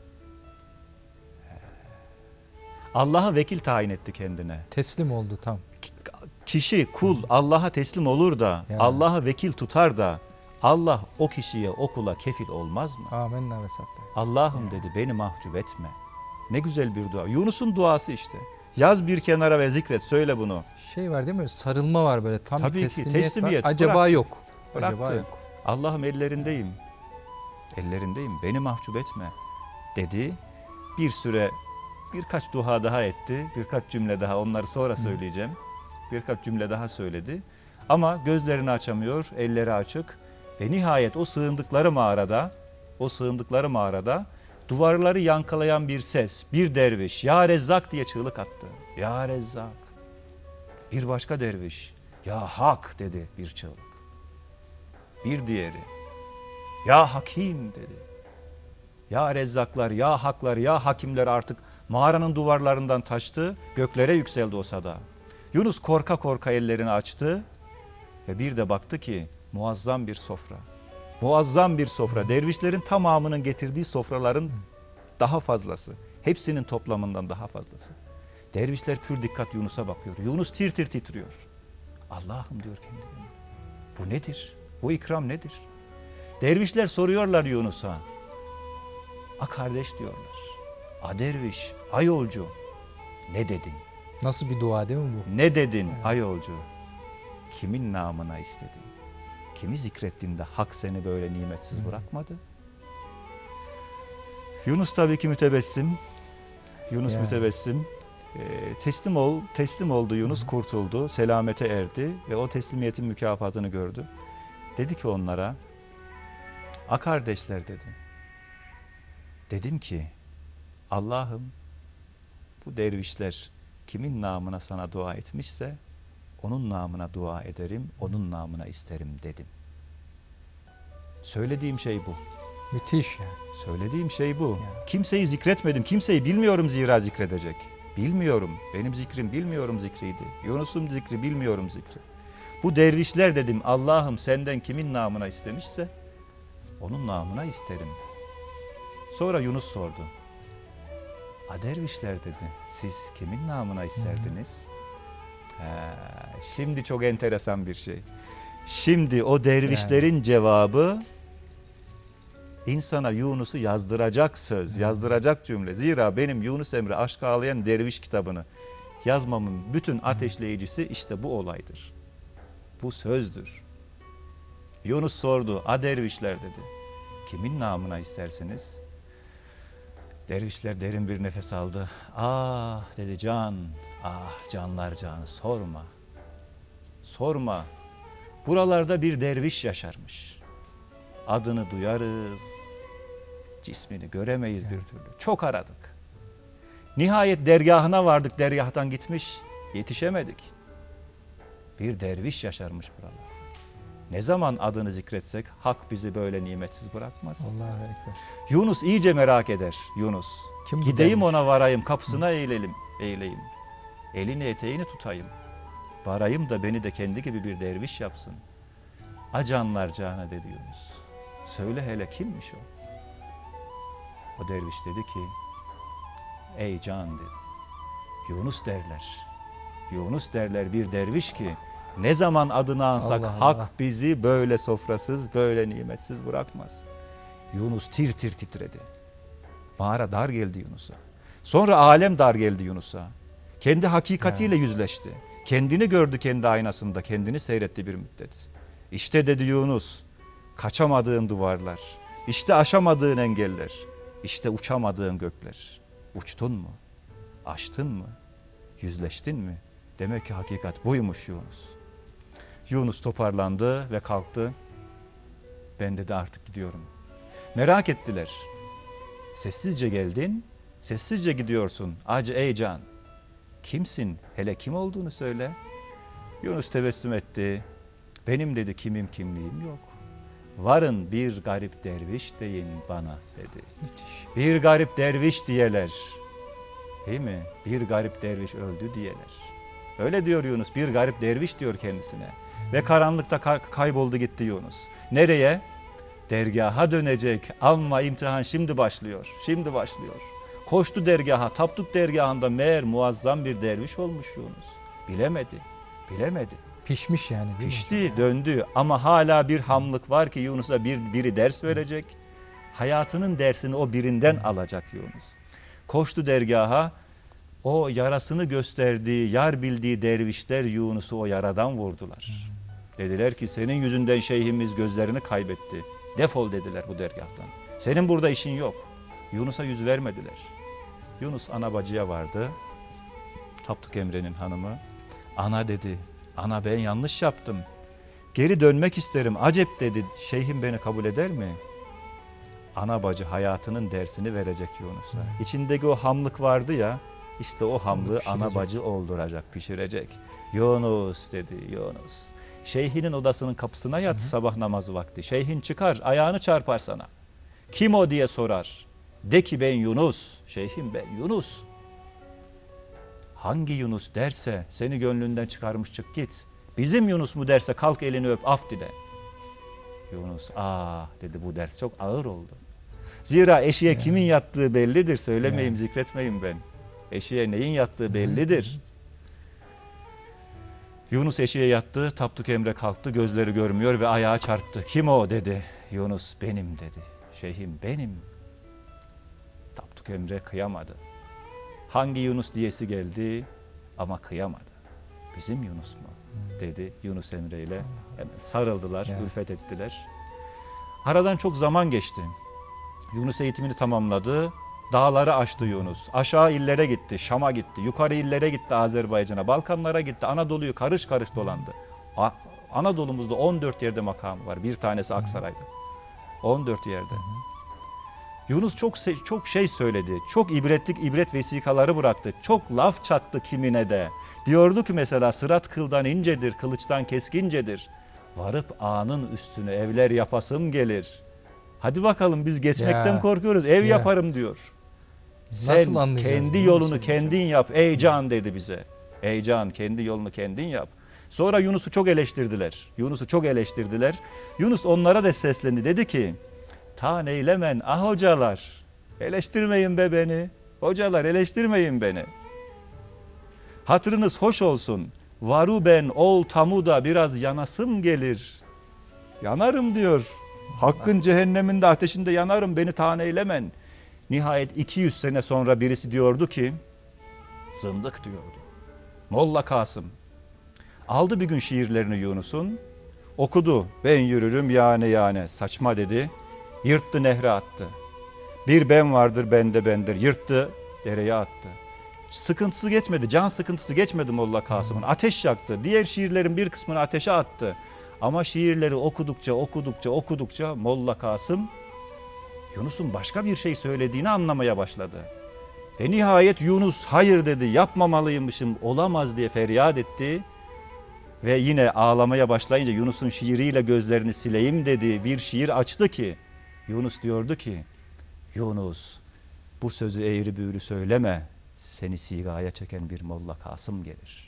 Allah'a vekil tayin etti kendine. Teslim oldu tam. Kişi, kul Allah'a teslim olur da, Ya. Allah'a vekil tutar da, Allah o kişiye, o kula kefil olmaz mı? Amenna ve sabbe. Allah'ım dedi beni mahcup etme. Ne güzel bir dua. Yunus'un duası işte. Yaz bir kenara ve zikret, söyle bunu. Şey var değil mi? Sarılma var böyle. Tam Tabii bir ki, teslimiyet, teslimiyet. var. Acaba Bıraktı. yok. Acaba Bıraktı. yok. Allah'ım ellerindeyim. Ellerindeyim. Beni mahcup etme dedi. Bir süre birkaç dua daha etti. Birkaç cümle daha, onları sonra söyleyeceğim. Birkaç cümle daha söyledi. Ama gözlerini açamıyor, elleri açık. Ve nihayet o sığındıkları mağarada duvarları yankılayan bir ses, bir derviş ya Rezzak diye çığlık attı. Ya Rezzak. Bir başka derviş ya Hak dedi bir çığlık. Bir diğeri ya Hakim dedi. Ya Rezzaklar, ya Haklar, ya Hakimler artık mağaranın duvarlarından taştı, göklere yükseldi o sada. Yunus korka korka ellerini açtı ve bir de baktı ki muazzam bir sofra. Muazzam bir sofra. Dervişlerin tamamının getirdiği sofraların daha fazlası. Hepsinin toplamından daha fazlası. Dervişler pür dikkat Yunus'a bakıyor. Yunus tir tir titriyor. Allah'ım diyor kendine. Bu nedir? Bu ikram nedir? Dervişler soruyorlar Yunus'a. A kardeş diyorlar. A derviş, a yolcu. Ne dedin? Nasıl bir dua değil mi bu? Ne dedin a yolcu? Kimin namına istedin? Kimi zikrettin de hak seni böyle nimetsiz bırakmadı? Yunus tabii ki mütebessim. Yunus mütebessim. Teslim oldu Yunus, kurtuldu, selamete erdi ve o teslimiyetin mükafatını gördü. Dedi ki onlara, a kardeşler dedi. Dedim ki Allah'ım bu dervişler kimin namına sana dua etmişse onun namına dua ederim, onun namına isterim dedim. Söylediğim şey bu. Müthiş yani. Söylediğim şey bu. Ya. Kimseyi zikretmedim. Kimseyi bilmiyorum zira zikredecek. Bilmiyorum. Benim zikrim bilmiyorum zikriydi. Yunus'un zikri bilmiyorum zikri. Bu dervişler dedim Allah'ım senden kimin namına istemişse onun namına isterim. Sonra Yunus sordu. A dervişler dedi siz kimin namına isterdiniz? Şimdi çok enteresan bir şey. Şimdi o dervişlerin cevabı insana Yunus'u yazdıracak söz, yazdıracak cümle. Zira benim Yunus Emre Aşkı Ağlayan Derviş kitabını yazmamın bütün ateşleyicisi işte bu olaydır. Bu sözdür. Yunus sordu, a dervişler dedi. Kimin namına isterseniz? Dervişler derin bir nefes aldı. Ah dedi can, ah canlar canı sorma. Sorma. Buralarda bir derviş yaşarmış. Adını duyarız, cismini göremeyiz bir türlü. Çok aradık. Nihayet dergahına vardık, dergahtan gitmiş, yetişemedik. Bir derviş yaşarmış buralarda. Ne zaman adını zikretsek hak bizi böyle nimetsiz bırakmaz. Allahu Ekber. Yunus iyice merak eder Yunus. Kim bu Gideyim derviş? ona varayım, kapısına eğileyim. Elini eteğini tutayım. Varayım da beni de kendi gibi bir derviş yapsın. Acanlar cana dedi Yunus. Söyle hele kimmiş o? O derviş dedi ki, ey can dedi. Yunus derler. Yunus derler bir derviş ki ne zaman adını ansak Allah hak Allah. bizi böyle sofrasız, böyle nimetsiz bırakmaz. Yunus tir tir titredi. Mağara dar geldi Yunus'a. Sonra alem dar geldi Yunus'a. Kendi hakikatiyle yüzleşti. Kendini gördü kendi aynasında, kendini seyretti bir müddet. İşte dedi Yunus, kaçamadığın duvarlar, işte aşamadığın engeller, işte uçamadığın gökler. Uçtun mu? Aştın mı? Yüzleştin mi? Demek ki hakikat buymuş Yunus. Yunus toparlandı ve kalktı. Ben dedi artık gidiyorum. Merak ettiler. Sessizce geldin, sessizce gidiyorsun. Acı ey can. Kimsin? Hele kim olduğunu söyle. Yunus tebessüm etti. Benim dedi kimim kimliğim yok. Varın bir garip derviş deyin bana dedi. Müthiş. Bir garip derviş diyeler. Değil mi? Bir garip derviş öldü diyeler. Öyle diyor Yunus. Bir garip derviş diyor kendisine. Ve karanlıkta kayboldu gitti Yunus. Nereye? Dergaha dönecek ama imtihan şimdi başlıyor. Şimdi başlıyor. Koştu dergaha, Tapduk dergahında meğer muazzam bir derviş olmuş Yunus. Bilemedi, bilemedi. Pişmiş yani. değil mi? Pişti, döndü ama hala bir hamlık var ki Yunus'a biri ders verecek. Hayatının dersini o birinden alacak Yunus. Koştu dergaha, o yarasını gösterdiği, yar bildiği dervişler Yunus'u o yaradan vurdular. Dediler ki senin yüzünden şeyhimiz gözlerini kaybetti. Defol dediler bu dergahtan. Senin burada işin yok. Yunus'a yüz vermediler. Yunus ana bacıya vardı. Tapduk Emre'nin hanımı. Ana dedi. Ana ben yanlış yaptım. Geri dönmek isterim. Acep dedi. Şeyhim beni kabul eder mi? Ana bacı hayatının dersini verecek Yunus'a. İçindeki o hamlık vardı ya. İşte o hamlığı ana bacı olduracak, pişirecek. Yunus dedi Yunus. Şeyhinin odasının kapısına yat sabah namazı vakti. Şeyhin çıkar ayağını çarpar sana. Kim o diye sorar. De ki ben Yunus. Şeyhim ben Yunus. Hangi Yunus derse seni gönlünden çıkarmış çık git. Bizim Yunus mu derse kalk elini öp af dile. Yunus dedi bu ders çok ağır oldu. Zira eşiğe kimin yattığı bellidir. Söylemeyeyim zikretmeyeyim ben. Eşiğe neyin yattığı bellidir. Yunus eşiğe yattı, Tapduk Emre kalktı, gözleri görmüyor ve ayağa çarptı. Kim o dedi. Yunus benim dedi. Şeyhim benim. Tapduk Emre kıyamadı. Hangi Yunus diyesi geldi ama kıyamadı. Bizim Yunus mu? Dedi Yunus Emre ile. Hemen sarıldılar, ülfet ettiler. Aradan çok zaman geçti. Yunus eğitimini tamamladı. Dağları aştı Yunus. Aşağı illere gitti, Şam'a gitti. Yukarı illere gitti Azerbaycan'a, Balkanlara gitti. Anadolu'yu karış karış dolandı. Anadolu'muzda 14 yerde makamı var. Bir tanesi Aksaray'da. 14 yerde. Yunus çok şey söyledi. Çok ibret vesikaları bıraktı. Çok laf çaktı kimine de. Diyordu ki mesela sırat kıldan incedir, kılıçtan keskincedir. Varıp ağanın üstüne evler yapasım gelir. Hadi bakalım biz geçmekten korkuyoruz. Ev yaparım diyor. Sen kendi yolunu kendin yap ey can dedi bize. Ey can kendi yolunu kendin yap. Sonra Yunus'u çok eleştirdiler. Yunus onlara da seslendi. Dedi ki ta neylemen hocalar. Eleştirmeyin be beni. Hocalar eleştirmeyin beni. Hatırınız hoş olsun. Varu ben ol tamuda biraz yanasım gelir. Yanarım diyor. Hakkın cehenneminde ateşinde yanarım beni taneylemen. Nihayet 200 sene sonra birisi diyordu ki zındık diyordu. Molla Kasım aldı bir gün şiirlerini Yunus'un okudu. Ben yürürüm yani saçma dedi. Yırttı nehre attı. Bir ben vardır bende bendir. Yırttı dereye attı. Sıkıntısı geçmedi. Can sıkıntısı geçmedi Molla Kasım'ın. Ateş yaktı. Diğer şiirlerin bir kısmını ateşe attı. Ama şiirleri okudukça Molla Kasım Yunus'un başka bir şey söylediğini anlamaya başladı. Ve nihayet Yunus hayır dedi yapmamalıymışım olamaz diye feryat etti. Ve yine ağlamaya başlayınca Yunus'un şiiriyle gözlerini sileyim dedi. Bir şiir açtı ki Yunus diyordu ki Yunus bu sözü eğri büğrü söyleme. Seni sigaya çeken bir Molla Kasım gelir.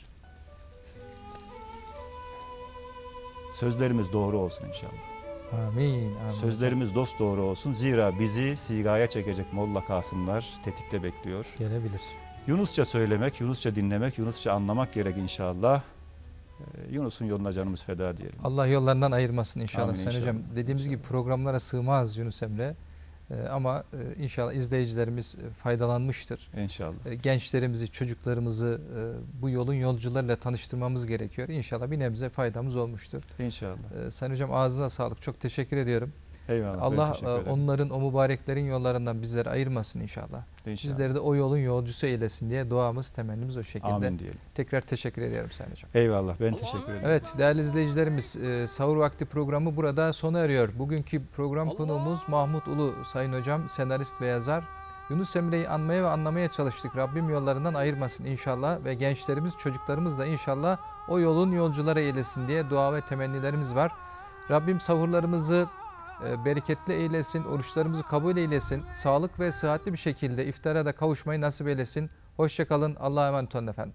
Sözlerimiz doğru olsun inşallah. Amin. Sözlerimiz dosdoğru olsun. Zira bizi sigaya çekecek Molla Kasımlar tetikte bekliyor. Gelebilir. Yunusça söylemek, Yunusça dinlemek, Yunusça anlamak gerek inşallah. Yunus'un yoluna canımız feda diyelim. Allah yollarından ayırmasın inşallah. Amin, Sayın inşallah. Hocam dediğimiz gibi programlara sığmaz Yunus Emre. Ama inşallah izleyicilerimiz faydalanmıştır. İnşallah. Gençlerimizi, çocuklarımızı bu yolun yolcularıyla tanıştırmamız gerekiyor. İnşallah bir nebze faydamız olmuştur. İnşallah. Sayın Hocam ağzına sağlık. Çok teşekkür ediyorum. Eyvallah. Ben Allah teşekkür ederim. onların, o mübareklerin yollarından bizleri ayırmasın inşallah. İnşallah. Bizleri de o yolun yolcusu eylesin diye duamız, temennimiz o şekilde. Amin diyelim. Tekrar teşekkür ediyorum Sayın Hocam. Eyvallah. Ben teşekkür ederim. Evet değerli izleyicilerimiz, Sahur Vakti programı burada sona eriyor. Bugünkü program konuğumuz Mahmut Ulu Sayın Hocam, senarist ve yazar. Yunus Emre'yi anmaya ve anlamaya çalıştık. Rabbim yollarından ayırmasın inşallah ve gençlerimiz, çocuklarımız da inşallah o yolun yolcuları eylesin diye dua ve temennilerimiz var. Rabbim sahurlarımızı bereketli eylesin, oruçlarımızı kabul eylesin, sağlık ve sıhhatli bir şekilde iftara da kavuşmayı nasip eylesin. Hoşça kalın, Allah'a emanet olun efendim.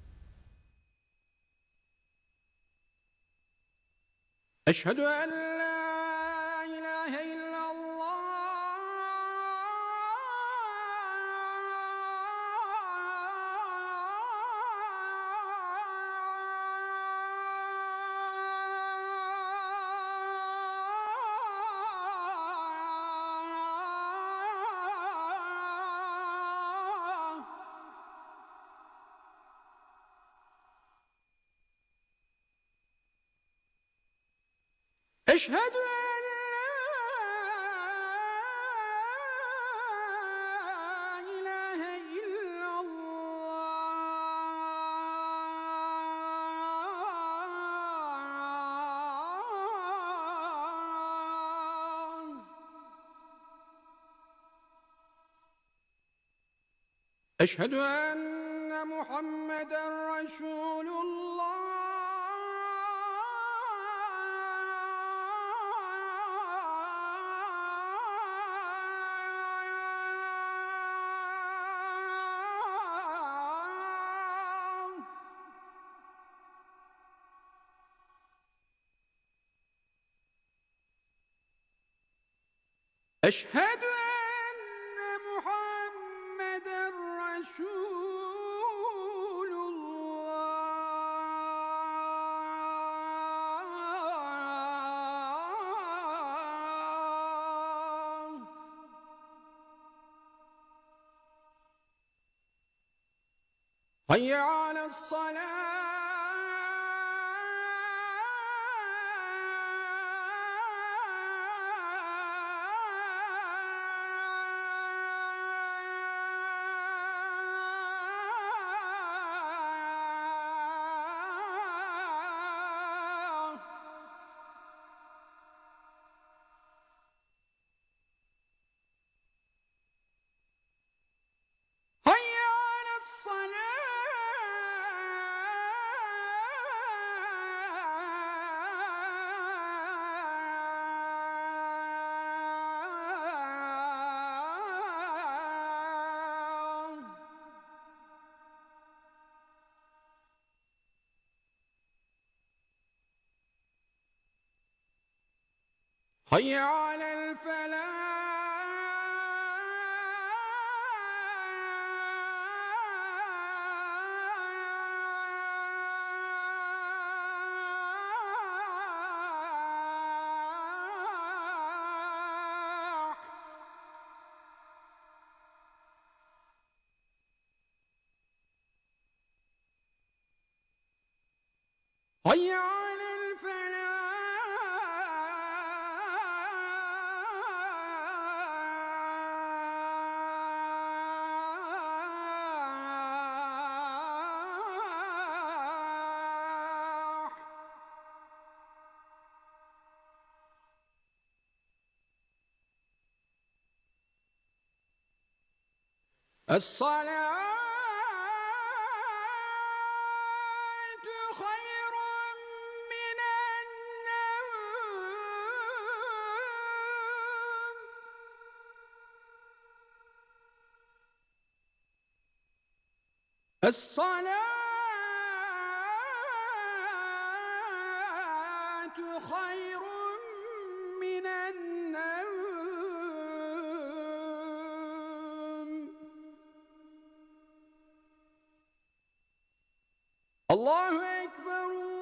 Eşhedü en la ilahe illallah. Eşhedü en la ilahe illallah. Eşhedü enne Muhammeden Resulullah. Eşhedü enne Muhammeden Resulullah. Hayye ale's-salâh. Hayye ale's-salâh. Hayye alel-felah. Hayye alel-felah. Es-salâtu hayrun minen-nevm. Es-salâtu hayrun minen-nevm. Allahu Ekber.